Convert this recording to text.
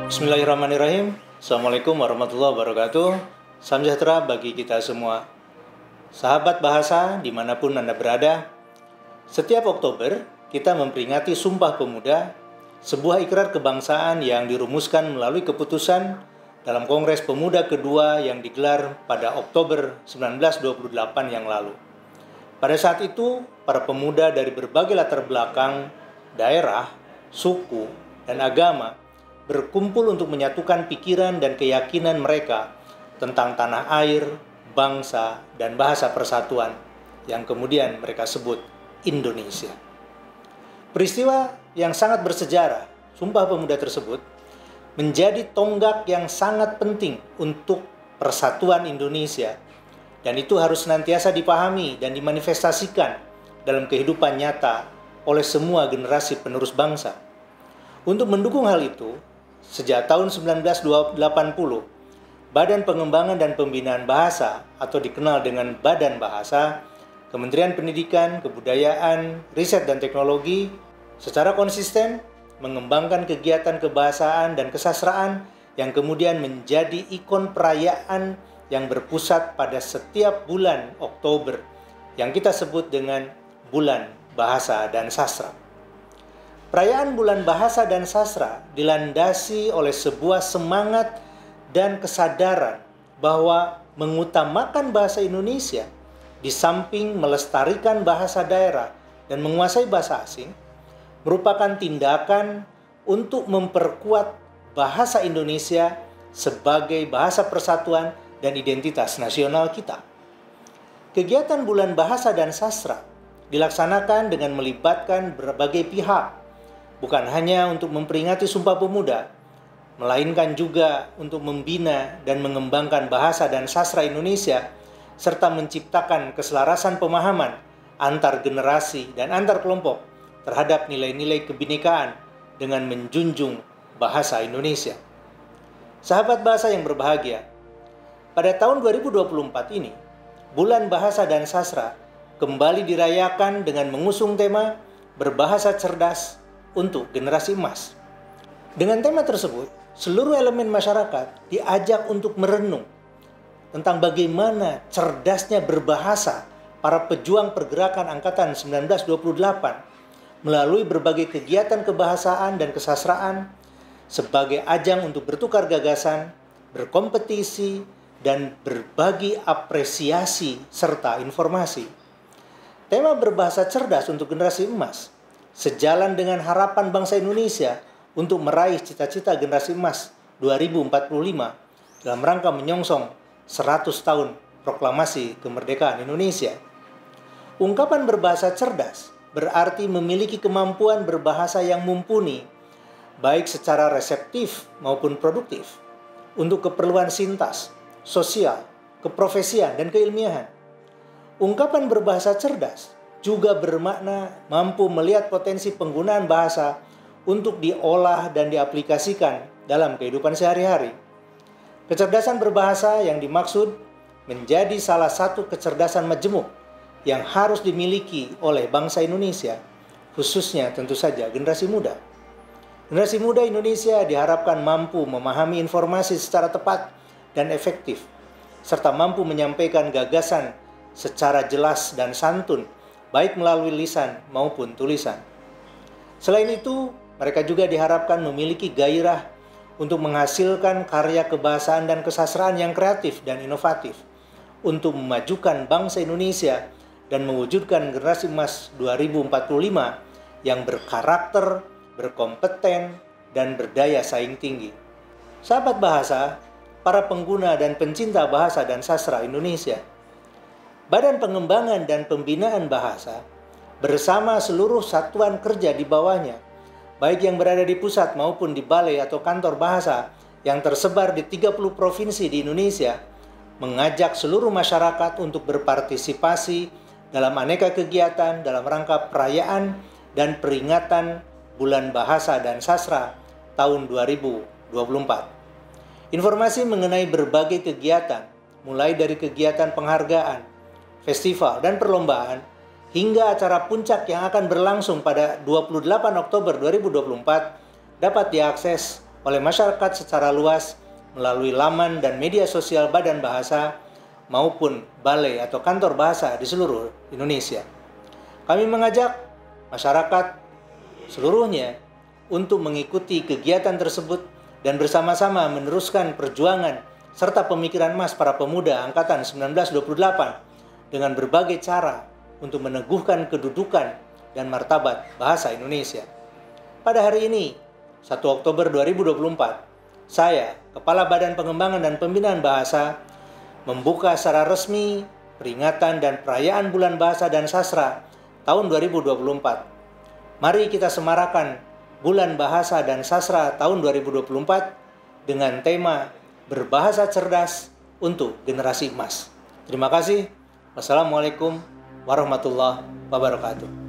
Bismillahirrahmanirrahim. Assalamualaikum warahmatullahi wabarakatuh. Salam sejahtera bagi kita semua. Sahabat bahasa dimanapun Anda berada, setiap Oktober kita memperingati Sumpah Pemuda, sebuah ikrar kebangsaan yang dirumuskan melalui keputusan dalam Kongres Pemuda kedua yang digelar pada Oktober 1928 yang lalu. Pada saat itu, para pemuda dari berbagai latar belakang, daerah, suku, dan agama berkumpul untuk menyatukan pikiran dan keyakinan mereka tentang tanah air, bangsa, dan bahasa persatuan yang kemudian mereka sebut Indonesia. Peristiwa yang sangat bersejarah, Sumpah Pemuda tersebut, menjadi tonggak yang sangat penting untuk persatuan Indonesia, dan itu harus senantiasa dipahami dan dimanifestasikan dalam kehidupan nyata oleh semua generasi penerus bangsa. Untuk mendukung hal itu, sejak tahun 1980, Badan Pengembangan dan Pembinaan Bahasa atau dikenal dengan Badan Bahasa, Kementerian Pendidikan, Kebudayaan, Riset dan Teknologi secara konsisten mengembangkan kegiatan kebahasaan dan kesastraan yang kemudian menjadi ikon perayaan yang berpusat pada setiap bulan Oktober yang kita sebut dengan Bulan Bahasa dan Sastra. Perayaan Bulan Bahasa dan Sastra dilandasi oleh sebuah semangat dan kesadaran bahwa mengutamakan bahasa Indonesia di samping melestarikan bahasa daerah dan menguasai bahasa asing merupakan tindakan untuk memperkuat bahasa Indonesia sebagai bahasa persatuan dan identitas nasional kita. Kegiatan Bulan Bahasa dan Sastra dilaksanakan dengan melibatkan berbagai pihak, bukan hanya untuk memperingati Sumpah Pemuda, melainkan juga untuk membina dan mengembangkan bahasa dan sastra Indonesia, serta menciptakan keselarasan pemahaman antar generasi dan antar kelompok terhadap nilai-nilai kebinekaan dengan menjunjung bahasa Indonesia. Sahabat bahasa yang berbahagia, pada tahun 2024 ini, Bulan Bahasa dan Sastra kembali dirayakan dengan mengusung tema Berbahasa Cerdas untuk Generasi Emas. Dengan tema tersebut, seluruh elemen masyarakat diajak untuk merenung tentang bagaimana cerdasnya berbahasa para pejuang pergerakan angkatan 1928 melalui berbagai kegiatan kebahasaan dan kesastraan sebagai ajang untuk bertukar gagasan, berkompetisi, dan berbagi apresiasi serta informasi. Tema Berbahasa Cerdas untuk Generasi Emas sejalan dengan harapan bangsa Indonesia untuk meraih cita-cita generasi emas 2045 dalam rangka menyongsong 100 tahun proklamasi kemerdekaan Indonesia. Ungkapan berbahasa cerdas berarti memiliki kemampuan berbahasa yang mumpuni, baik secara reseptif maupun produktif, untuk keperluan sintas, sosial, keprofesian, dan keilmiahan. Ungkapan berbahasa cerdas juga bermakna mampu melihat potensi penggunaan bahasa untuk diolah dan diaplikasikan dalam kehidupan sehari-hari. Kecerdasan berbahasa yang dimaksud menjadi salah satu kecerdasan majemuk yang harus dimiliki oleh bangsa Indonesia, khususnya tentu saja generasi muda. Generasi muda Indonesia diharapkan mampu memahami informasi secara tepat dan efektif, serta mampu menyampaikan gagasan secara jelas dan santun, baik melalui lisan maupun tulisan. Selain itu, mereka juga diharapkan memiliki gairah untuk menghasilkan karya kebahasaan dan kesastraan yang kreatif dan inovatif untuk memajukan bangsa Indonesia dan mewujudkan generasi emas 2045 yang berkarakter, berkompeten, dan berdaya saing tinggi. Sahabat bahasa, para pengguna dan pencinta bahasa dan sastra Indonesia, Badan Pengembangan dan Pembinaan Bahasa bersama seluruh satuan kerja di bawahnya, baik yang berada di pusat maupun di balai atau kantor bahasa yang tersebar di 30 provinsi di Indonesia, mengajak seluruh masyarakat untuk berpartisipasi dalam aneka kegiatan dalam rangka perayaan dan peringatan Bulan Bahasa dan Sastra tahun 2024. Informasi mengenai berbagai kegiatan, mulai dari kegiatan penghargaan, festival, dan perlombaan, hingga acara puncak yang akan berlangsung pada 28 Oktober 2024 dapat diakses oleh masyarakat secara luas melalui laman dan media sosial Badan Bahasa maupun balai atau kantor bahasa di seluruh Indonesia. Kami mengajak masyarakat seluruhnya untuk mengikuti kegiatan tersebut dan bersama-sama meneruskan perjuangan serta pemikiran emas para pemuda angkatan 1928 dengan berbagai cara untuk meneguhkan kedudukan dan martabat bahasa Indonesia. Pada hari ini, 1 Oktober 2024, saya, Kepala Badan Pengembangan dan Pembinaan Bahasa, membuka secara resmi peringatan dan perayaan Bulan Bahasa dan Sastra tahun 2024. Mari kita semarakan Bulan Bahasa dan Sastra tahun 2024 dengan tema Berbahasa Cerdas untuk Generasi Emas. Terima kasih. Wassalamualaikum warahmatullahi wabarakatuh.